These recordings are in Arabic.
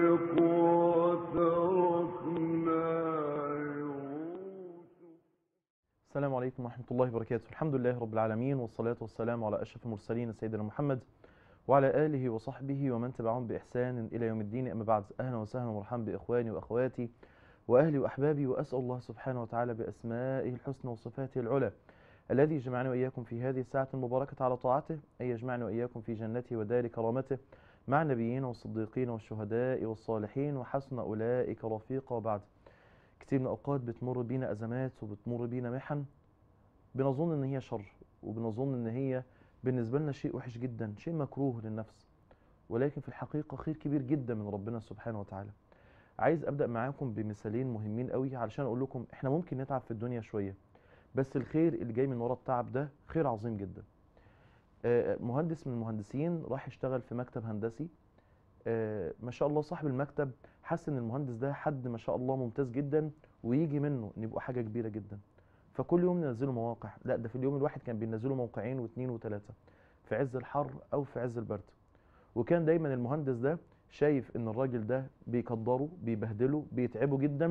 السلام عليكم ورحمة الله وبركاته. الحمد لله رب العالمين، والصلاة والسلام على أشرف المرسلين سيدنا محمد وعلى آله وصحبه ومن تبعهم بإحسان إلى يوم الدين. أما بعد، أهلا وسهلا ومرحبا بإخواني وأخواتي وأهلي وأحبابي، وأسأل الله سبحانه وتعالى بأسمائه الحسنى وصفاته العلى الذي جمعني وإياكم في هذه الساعة المباركة على طاعته أن يجمعني وإياكم في جنته ودار كرامته مع النبيين والصديقين والشهداء والصالحين وحسن أولئك رفيقا. وبعد، كتير من الأوقات بتمر بينا أزمات وبتمر بينا محن، بنظن ان هي شر، وبنظن ان هي بالنسبة لنا شيء وحش جدا، شيء مكروه للنفس، ولكن في الحقيقة خير كبير جدا من ربنا سبحانه وتعالى. عايز ابدأ معاكم بمثالين مهمين قوي علشان اقول لكم احنا ممكن نتعب في الدنيا شوية، بس الخير اللي جاي من ورا التعب ده خير عظيم جدا. مهندس من المهندسين راح يشتغل في مكتب هندسي. ما شاء الله صاحب المكتب حس ان المهندس ده حد ما شاء الله ممتاز جدا، ويجي منه ان يبقى حاجة كبيرة جدا. فكل يوم ننزلوا مواقع، لا ده في اليوم الواحد كان بينزلوا موقعين واثنين وثلاثة في عز الحر او في عز البرد. وكان دايما المهندس ده شايف ان الراجل ده بيقدره بيبهدله بيتعبه جدا،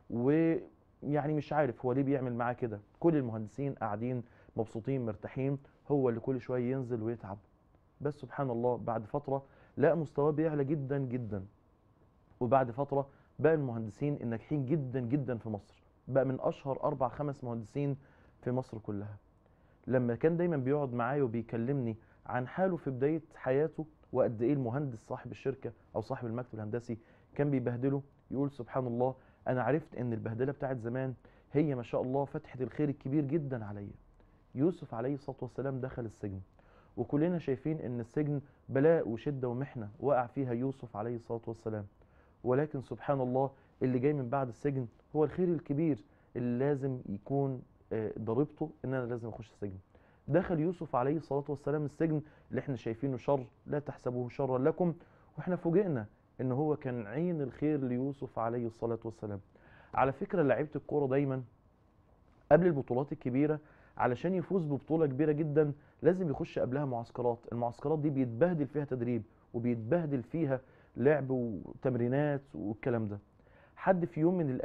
ويعني مش عارف هو ليه بيعمل معاه كده. كل المهندسين قاعدين مبسوطين مرتاحين، هو اللي كل شوية ينزل ويتعب. بس سبحان الله بعد فترة لقى مستواه بيعلى جدا جدا، وبعد فترة بقى المهندسين الناجحين جدا جدا في مصر، بقى من أشهر 4-5 مهندسين في مصر كلها. لما كان دايما بيقعد معايا وبيكلمني عن حاله في بداية حياته، وقد إيه المهندس صاحب الشركة أو صاحب المكتب الهندسي كان بيبهدله، يقول سبحان الله أنا عرفت إن البهدلة بتاعت زمان هي ما شاء الله فتحة الخير الكبير جدا عليا. يوسف عليه الصلاة والسلام دخل السجن، وكلنا شايفين إن السجن بلاء وشدة ومحنة وقع فيها يوسف عليه الصلاة والسلام، ولكن سبحان الله اللي جاي من بعد السجن هو الخير الكبير اللي لازم يكون ضريبته ان انا لازم اخش السجن. دخل يوسف عليه الصلاة والسلام السجن اللي احنا شايفينه شر، لا تحسبوه شرا لكم، واحنا فوجئنا ان هو كان عين الخير ليوسف عليه الصلاة والسلام. على فكرة لعيبة الكورة دايما قبل البطولات الكبيرة علشان يفوز ببطولة كبيرة جدا لازم يخش قبلها معسكرات. المعسكرات دي بيتبهدل فيها تدريب، وبيتبهدل فيها لعب وتمرينات والكلام ده. حد في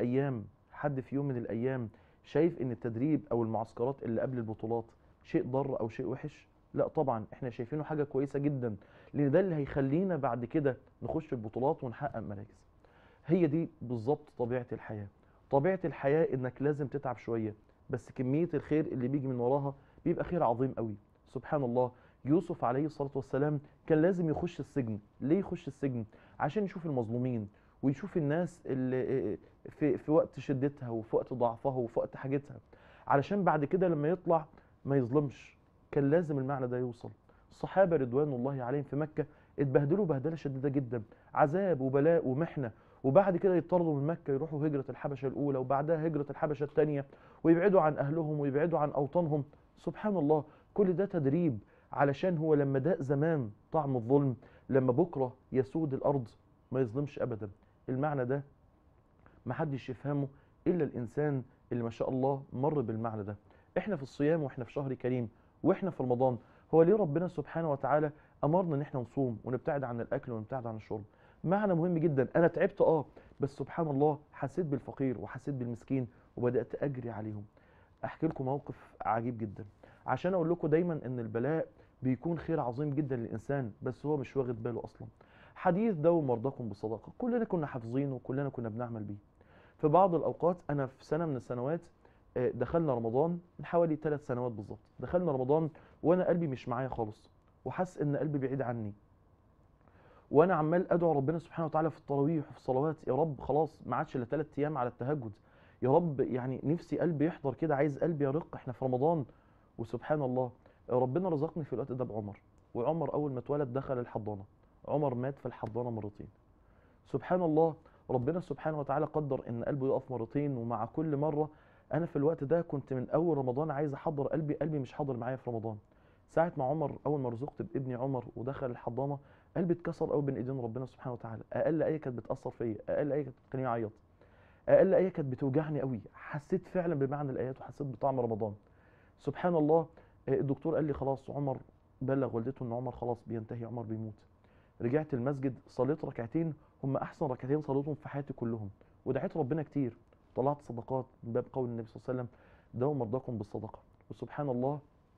يوم من الأيام شايف ان التدريب او المعسكرات اللي قبل البطولات شيء ضار او شيء وحش؟ لا طبعا، احنا شايفينه حاجة كويسة جدا، لان ده اللي هيخلينا بعد كده نخش البطولات ونحقق مراكز. هي دي بالظبط طبيعة الحياة. طبيعة الحياة انك لازم تتعب شوية، بس كمية الخير اللي بيجي من وراها بيبقى خير عظيم قوي. سبحان الله يوسف عليه الصلاة والسلام كان لازم يخش السجن. ليه يخش السجن؟ عشان يشوف المظلومين، ويشوف الناس اللي في وقت شدتها وفي وقت ضعفها وفي وقت حاجتها، علشان بعد كده لما يطلع ما يظلمش. كان لازم المعنى ده يوصل. الصحابة رضوان الله عليهم في مكة اتبهدلوا بهدلة شديدة جدا، عذاب وبلاء ومحنة، وبعد كده يطردوا من مكة يروحوا هجرة الحبشة الأولى، وبعدها هجرة الحبشة الثانية، ويبعدوا عن أهلهم ويبعدوا عن أوطانهم. سبحان الله كل ده تدريب، علشان هو لما داق زمان طعم الظلم لما بكرة يسود الأرض ما يظلمش أبدا. المعنى ده محدش يفهمه إلا الإنسان اللي ما شاء الله مر بالمعنى ده. إحنا في الصيام وإحنا في شهر كريم وإحنا في رمضان، هو ليه ربنا سبحانه وتعالى أمرنا إن إحنا نصوم ونبتعد عن الأكل ونبتعد عن الشرب؟ معنى مهم جدا. أنا تعبت بس سبحان الله حسيت بالفقير وحسيت بالمسكين وبدأت أجري عليهم. أحكي لكم موقف عجيب جدا عشان أقول لكم دايما إن البلاء بيكون خير عظيم جدا للإنسان، بس هو مش واخد باله أصلا. حديث داووا مرضاكم بالصدقة كلنا كنا حافظينه وكلنا كنا بنعمل بيه. في بعض الأوقات أنا في سنة من السنوات دخلنا رمضان من حوالي 3 سنوات بالظبط، دخلنا رمضان وأنا قلبي مش معايا خالص، وحاسس إن قلبي بعيد عني، وأنا عمال أدعو ربنا سبحانه وتعالى في التراويح وفي الصلوات، يا رب خلاص ما عادش إلا 3 أيام على التهجد، يا رب يعني نفسي قلبي يحضر كده، عايز قلبي يرق، إحنا في رمضان. وسبحان الله ربنا رزقني في الوقت ده بعمر، وعمر أول ما اتولد دخل الحضانة. عمر مات في الحضانة مرتين. سبحان الله ربنا سبحانه وتعالى قدر ان قلبه يقف مرتين، ومع كل مرة انا في الوقت ده كنت من اول رمضان عايز احضر قلبي مش حاضر معايا في رمضان. ساعة ما عمر اول ما رزقت بابني عمر ودخل الحضانة قلبي اتكسر قوي بين ايدين ربنا سبحانه وتعالى. اقل ايه كانت بتأثر فيا، اقل ايه كانت بتخليني اعيط، اقل ايه كانت بتوجعني قوي، حسيت فعلا بمعنى الايات وحسيت بطعم رمضان. سبحان الله الدكتور قال لي خلاص عمر بلغ والدته ان عمر خلاص بينتهي، عمر بيموت. رجعت المسجد صليت ركعتين هم احسن ركعتين صليتهم في حياتي كلهم، ودعيت ربنا كتير، طلعت صدقات من باب قول النبي صلى الله عليه وسلم داووا مرضاكم بالصدقه. وسبحان الله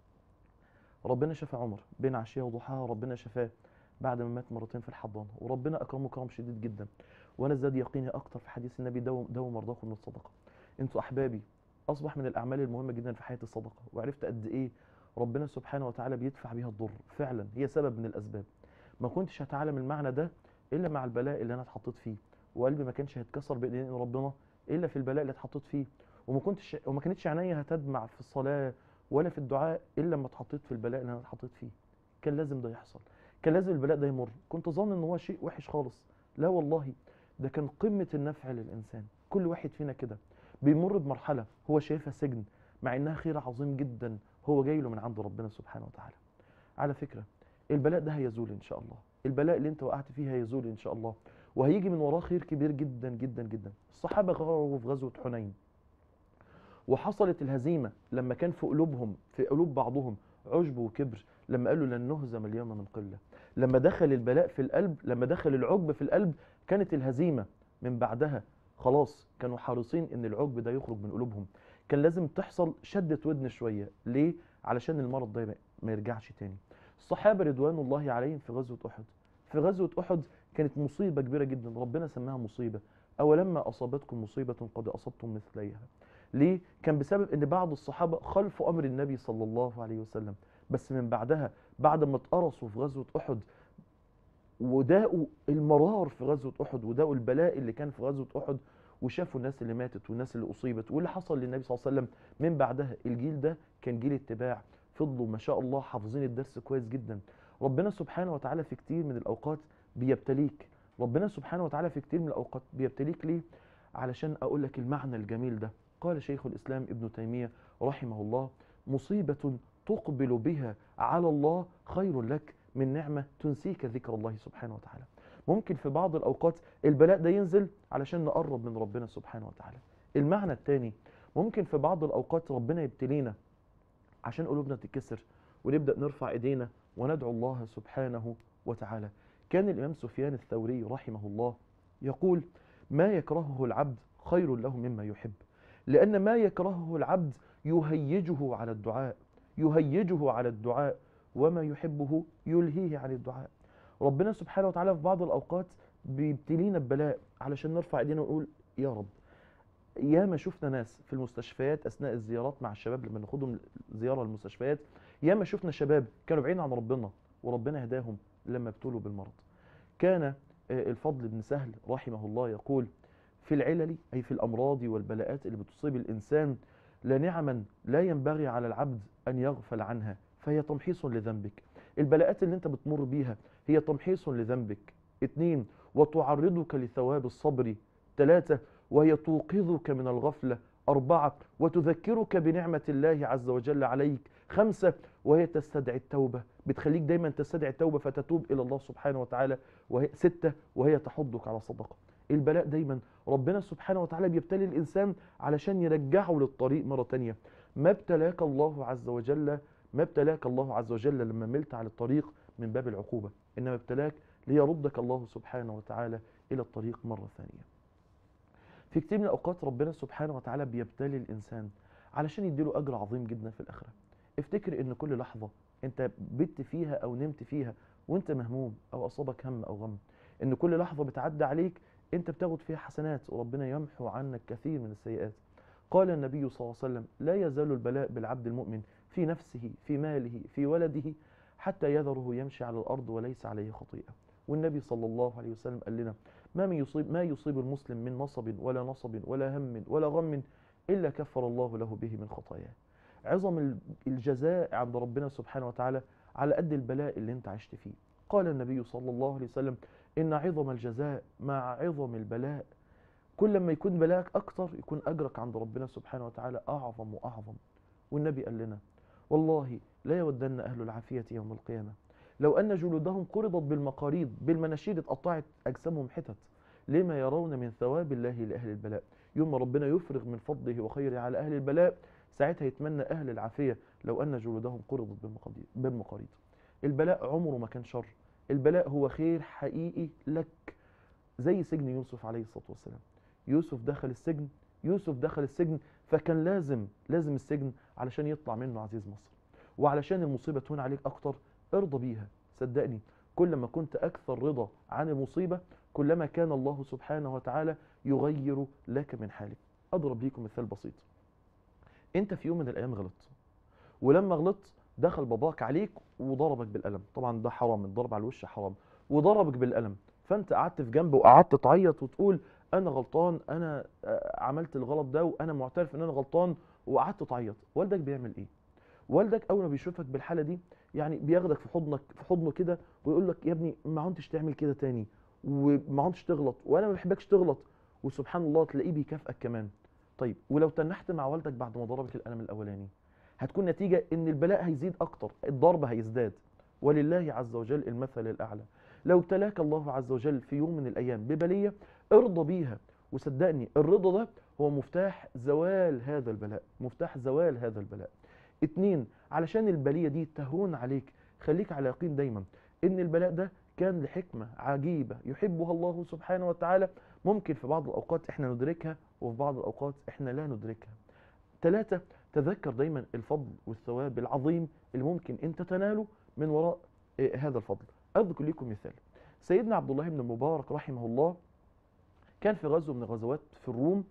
ربنا شفى عمر بين عشيه وضحاها، ربنا شفاه بعد ما مات مرتين في الحضانه، وربنا اكرمه كرم شديد جدا. وانا زاد يقيني اكتر في حديث النبي داووا مرضاكم بالصدقه. انتوا احبابي اصبح من الاعمال المهمه جدا في حياتي الصدقه، وعرفت قد ايه ربنا سبحانه وتعالى بيدفع بيها الضر، فعلا هي سبب من الاسباب. ما كنتش هتعلم المعنى ده الا مع البلاء اللي انا اتحطيت فيه، وقلبي ما كانش هيتكسر باذن ربنا الا في البلاء اللي اتحطيت فيه، وما كانتش عينيا هتدمع في الصلاه ولا في الدعاء الا لما اتحطيت في البلاء اللي انا اتحطيت فيه. كان لازم ده يحصل، كان لازم البلاء ده يمر. كنت ظن ان هو شيء وحش خالص، لا والله ده كان قمه النفع للانسان. كل واحد فينا كده بيمر بمرحله هو شايفها سجن، مع انها خير عظيم جدا هو جاي له من عند ربنا سبحانه وتعالى. على فكره البلاء ده هيزول ان شاء الله، البلاء اللي انت وقعت فيه هيزول ان شاء الله، وهيجي من وراه خير كبير جدا جدا جدا. الصحابه غاروا في غزوه حنين، وحصلت الهزيمه لما كان في قلوبهم، في قلوب بعضهم عجب وكبر، لما قالوا لن نهزم اليوم من قله. لما دخل البلاء في القلب، لما دخل العجب في القلب، كانت الهزيمه من بعدها خلاص. كانوا حريصين ان العجب ده يخرج من قلوبهم. كان لازم تحصل شده ودن شويه، ليه؟ علشان المرض ده ما يرجعش تاني. الصحابه رضوان الله عليهم في غزوه احد، في غزوه احد كانت مصيبه كبيره جدا، ربنا سماها مصيبه. اولما اصابتكم مصيبه قد اصبتم مثليها. ليه؟ كان بسبب ان بعض الصحابه خلفوا امر النبي صلى الله عليه وسلم، بس من بعدها بعد ما اتقرصوا في غزوه احد وداقوا المرار في غزوه احد، وداقوا البلاء اللي كان في غزوه احد، وشافوا الناس اللي ماتت والناس اللي اصيبت واللي حصل للنبي صلى الله عليه وسلم من بعدها، الجيل ده كان جيل اتباع، فضلوا ما شاء الله حافظين الدرس كويس جدا. ربنا سبحانه وتعالى في كتير من الاوقات بيبتليك، ربنا سبحانه وتعالى في كتير من الاوقات بيبتليك ليه؟ علشان اقول لك المعنى الجميل ده. قال شيخ الاسلام ابن تيميه رحمه الله: مصيبه تقبل بها على الله خير لك من نعمه تنسيك ذكر الله سبحانه وتعالى. ممكن في بعض الاوقات البلاء ده ينزل علشان نقرب من ربنا سبحانه وتعالى. المعنى الثاني، ممكن في بعض الاوقات ربنا يبتلينا عشان قلوبنا تتكسر ونبدا نرفع ايدينا وندعو الله سبحانه وتعالى. كان الامام سفيان الثوري رحمه الله يقول: ما يكرهه العبد خير له مما يحب، لان ما يكرهه العبد يهيجه على الدعاء، يهيجه على الدعاء، وما يحبه يلهيه عن الدعاء. ربنا سبحانه وتعالى في بعض الاوقات بيبتلينا ببلاء علشان نرفع ايدينا ونقول يا رب. ياما شفنا ناس في المستشفيات اثناء الزيارات مع الشباب لما ناخدهم زياره للمستشفيات، ياما شفنا شباب كانوا بعيد عن ربنا وربنا هداهم لما ابتلوا بالمرض. كان الفضل بن سهل رحمه الله يقول: في العلل أي في الأمراض والبلاءات اللي بتصيب الإنسان لنعما لا ينبغي على العبد أن يغفل عنها، فهي تمحيص لذنبك. البلاءات اللي انت بتمر بيها هي تمحيص لذنبك. 2 وتعرضك لثواب الصبر. 3 وهي توقظك من الغفلة. 4 وتذكرك بنعمة الله عز وجل عليك. 5 وهي تستدعي التوبة، بتخليك دايما تستدعي التوبة فتتوب إلى الله سبحانه وتعالى. 6 وهي تحضك على صدقة. البلاء دايما ربنا سبحانه وتعالى بيبتلي الإنسان علشان يرجعه للطريق مرة تانية. ما ابتلاك الله عز وجل، ما ابتلاك الله عز وجل لما ملت على الطريق من باب العقوبة، إنما ابتلاك ليردك الله سبحانه وتعالى إلى الطريق مرة ثانية. في كتير من الأوقات ربنا سبحانه وتعالى بيبتلي الإنسان علشان يديله أجر عظيم جدا في الآخرة. افتكر إن كل لحظة أنت بت فيها أو نمت فيها وأنت مهموم أو أصابك هم أو غم، إن كل لحظة بتعدي عليك أنت بتاخد فيها حسنات وربنا يمحو عنك كثير من السيئات. قال النبي صلى الله عليه وسلم: لا يزال البلاء بالعبد المؤمن في نفسه، في ماله، في ولده، حتى يذره يمشي على الأرض وليس عليه خطيئة. والنبي صلى الله عليه وسلم قال لنا: ما يصيب المسلم من نصب ولا نصب ولا هم ولا غم إلا كفر الله له به من خطاياه. عظم الجزاء عند ربنا سبحانه وتعالى على قد البلاء اللي انت عشت فيه. قال النبي صلى الله عليه وسلم: إن عظم الجزاء مع عظم البلاء. كل ما يكون بلاءك أكتر يكون أجرك عند ربنا سبحانه وتعالى أعظم وأعظم. والنبي قال لنا: والله لا يودن أهل العافية يوم القيامة لو أن جلودهم قرضت بالمقاريض، بالمناشير اتقطعت أجسامهم حتت، لما يرون من ثواب الله لأهل البلاء. يوم ما ربنا يفرغ من فضله وخيره على أهل البلاء، ساعتها يتمنى أهل العافية لو أن جلودهم قرضت بالمقاريض. البلاء عمره ما كان شر، البلاء هو خير حقيقي لك، زي سجن يوسف عليه الصلاة والسلام. يوسف دخل السجن، يوسف دخل السجن فكان لازم السجن علشان يطلع منه عزيز مصر، وعلشان المصيبة تهون عليك أكتر ارضى بيها. صدقني كل ما كنت أكثر رضا عن المصيبة كلما كان الله سبحانه وتعالى يغير لك من حالك. أضرب ليكم مثال بسيط. أنت في يوم من الأيام غلطت، ولما غلطت دخل باباك عليك وضربك بالقلم، طبعا ده حرام، الضرب على الوش حرام، وضربك بالقلم، فانت قعدت في جنب وقعدت تعيط وتقول انا غلطان، انا عملت الغلط ده وانا معترف ان انا غلطان، وقعدت تعيط. والدك بيعمل ايه؟ والدك اول ما بيشوفك بالحاله دي يعني بياخدك في حضنه كده ويقول لك يا ابني ما عدتش تعمل كده تاني، وما عدتش تغلط، وانا ما بحبكش تغلط، وسبحان الله تلاقيه بيكافئك كمان. طيب ولو تنحت مع والدك بعد ما ضربك القلم الاولاني، هتكون نتيجة ان البلاء هيزيد اكتر، الضرب هيزداد. ولله عز وجل المثل الاعلى. لو ابتلاك الله عز وجل في يوم من الايام ببلية ارضى بيها، وصدقني الرضا ده هو مفتاح زوال هذا البلاء، مفتاح زوال هذا البلاء. اتنين، علشان البلية دي تهون عليك خليك على يقين دايما ان البلاء ده كان لحكمة عجيبة يحبها الله سبحانه وتعالى، ممكن في بعض الاوقات احنا ندركها وفي بعض الاوقات احنا لا ندركها. ثلاثة، تذكر دايما الفضل والثواب العظيم اللي ممكن انت تناله من وراء هذا الفضل. اذكر لكم مثال. سيدنا عبد الله بن المبارك رحمه الله كان في غزوة من الغزوات في الروم،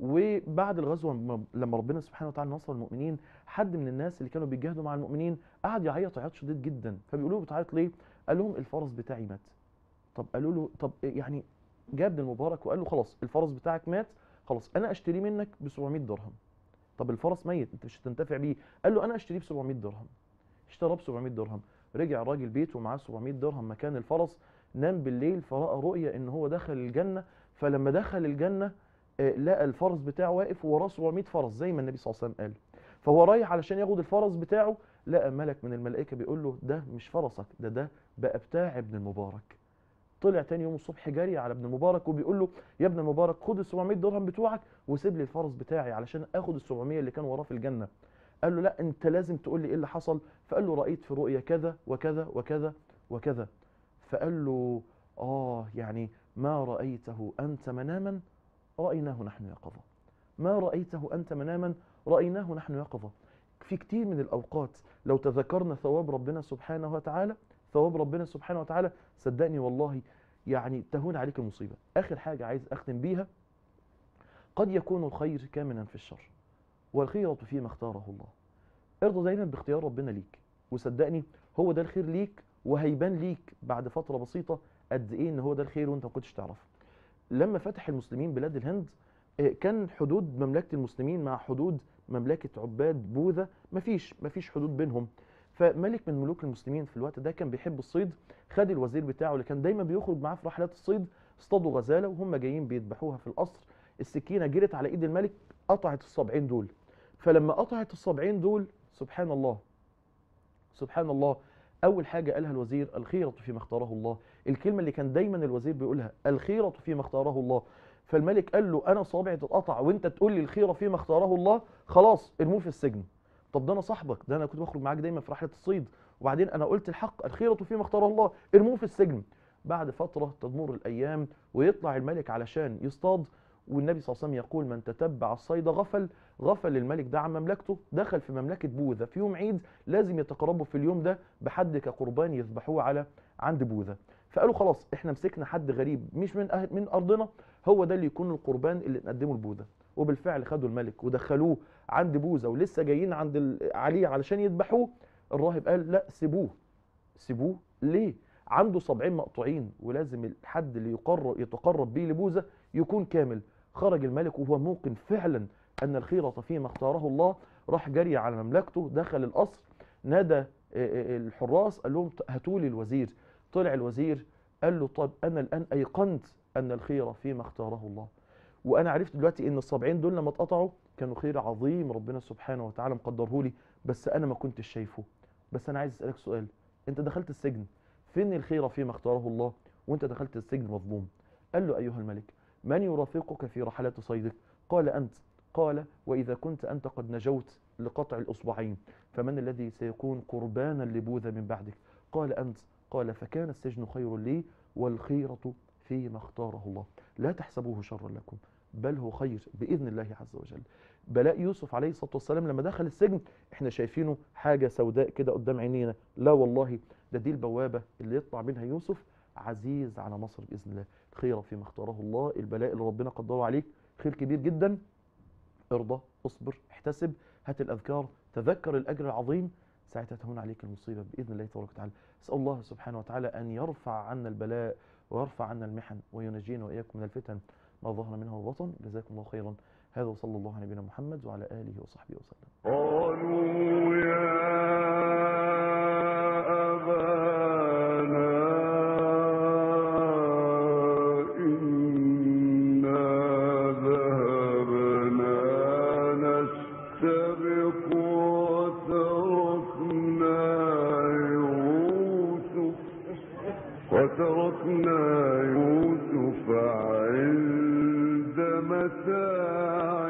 وبعد الغزوة لما ربنا سبحانه وتعالى نصر المؤمنين، حد من الناس اللي كانوا بيجاهدوا مع المؤمنين قعد يعيط عياط شديد جدا، فبيقولوا له بتعيط ليه؟ قال لهم الفرس بتاعي مات. طب قالوا له طب يعني جاب ابن المبارك وقال له خلاص الفرس بتاعك مات، خلاص انا اشتريه منك ب 700 درهم. طب الفرس ميت انت مش هتنتفع بيه. قال له انا اشتريه ب 700 درهم. اشتراه ب 700 درهم. رجع الراجل بيته ومعاه 700 درهم مكان الفرس. نام بالليل فراى رؤيا ان هو دخل الجنه، فلما دخل الجنه لقى الفرس بتاعه واقف ووراه 700 فرس زي ما النبي صلى الله عليه وسلم قال. فهو رايح علشان ياخد الفرس بتاعه، لقى ملك من الملائكه بيقول له ده مش فرسك، ده بقى بتاع ابن المبارك. طلع تاني يوم الصبح جري على ابن المبارك وبيقول له يا ابن المبارك خد ال 700 درهم بتوعك وسيب لي الفرس بتاعي علشان اخد ال 700 اللي كان وراه في الجنه. قال له لا انت لازم تقول لي ايه اللي حصل. فقال له رايت في رؤيا كذا وكذا وكذا وكذا. فقال له يعني ما رايته انت مناما رايناه نحن يقظه. ما رايته انت مناما رايناه نحن يقظه. في كتير من الاوقات لو تذكرنا ثواب ربنا سبحانه وتعالى، ثواب ربنا سبحانه وتعالى، صدقني والله يعني تهون عليك المصيبة. آخر حاجة عايز أختم بيها، قد يكون الخير كامنا في الشر والخيرة فيما اختاره الله. ارضى دايما باختيار ربنا ليك، وصدقني هو ده الخير ليك، وهيبان ليك بعد فترة بسيطة قد ايه ان هو ده الخير وانت ما كنتش تعرف. لما فتح المسلمين بلاد الهند كان حدود مملكة المسلمين مع حدود مملكة عباد بوذا مفيش حدود بينهم. فملك من ملوك المسلمين في الوقت ده كان بيحب الصيد، خد الوزير بتاعه اللي كان دايما بيخرج معاه في رحلات الصيد، اصطادوا غزالة وهم جايين بيذبحوها في القصر، السكينة جرت على ايد الملك قطعت الصبعين دول. فلما قطعت الصبعين دول سبحان الله سبحان الله، اول حاجه قالها الوزير الخيره فيما اختاره الله. الكلمه اللي كان دايما الوزير بيقولها الخيره فيما اختاره الله. فالملك قال له انا صابعي تتقطع وانت تقول لي الخيره فيما اختاره الله، خلاص ارموه في السجن. طب ده انا صاحبك، ده انا كنت بخرج معاك دايما في رحله الصيد، وبعدين انا قلت الحق الخيره فيما اختاره الله، ارموه في السجن. بعد فتره تمر الايام ويطلع الملك علشان يصطاد، والنبي صلى الله عليه وسلم يقول من تتبع الصيد غفل الملك ده عن مملكته، دخل في مملكه بوذا في يوم عيد لازم يتقربوا في اليوم ده بحد كقربان يذبحوه عند بوذا. فقالوا خلاص احنا مسكنا حد غريب مش من ارضنا، هو ده اللي يكون القربان اللي نقدمه لبوذا. وبالفعل خدوا الملك ودخلوه عند بوذا ولسه جايين عليه علشان يذبحوه. الراهب قال لا سيبوه ليه؟ عنده صبعين مقطوعين ولازم الحد اللي يتقرب بيه لبوذا يكون كامل. خرج الملك وهو موقن فعلا ان الخيرة فيما اختاره الله، راح جري على مملكته، دخل القصر، نادى الحراس قال لهم هاتوا لي الوزير. طلع الوزير قال له طب انا الان ايقنت ان الخيرة فيما اختاره الله، وانا عرفت دلوقتي ان الصبعين دول لما اتقطعوا كانوا خير عظيم ربنا سبحانه وتعالى مقدره لي، بس انا ما كنتش شايفه. بس انا عايز اسالك سؤال، انت دخلت السجن، فين الخيرة فيما اختاره الله وانت دخلت السجن مظلوم؟ قال له ايها الملك من يرافقك في رحلات صيدك؟ قال انت. قال واذا كنت انت قد نجوت لقطع الاصبعين فمن الذي سيكون قربانا لبوذا من بعدك؟ قال انت. قال فكان السجن خير لي والخيرة فيما اختاره الله. لا تحسبوه شرا لكم بل هو خير بإذن الله عز وجل. بلاء يوسف عليه الصلاة والسلام لما دخل السجن احنا شايفينه حاجة سوداء كده قدام عينينا، لا والله دي البوابة اللي يطلع منها يوسف عزيز على مصر بإذن الله. خير فيما اختاره الله. البلاء اللي ربنا قدره عليك خير كبير جدا. ارضى، اصبر، احتسب، هات الأذكار، تذكر الأجر العظيم، ساعتها تهون عليك المصيبة بإذن الله تبارك وتعالى. أسأل الله سبحانه وتعالى أن يرفع عنا البلاء ويرفع عنا المحن وينجينا وإياكم من الفتن ما ظهر منها وبطن. جزاكم الله خيرا. هذا وصلى الله على نبينا محمد وعلى آله وصحبه وسلم. قالوا يا أبانا إنا ذهبنا نستبق وتركنا يوسف عند متاعنا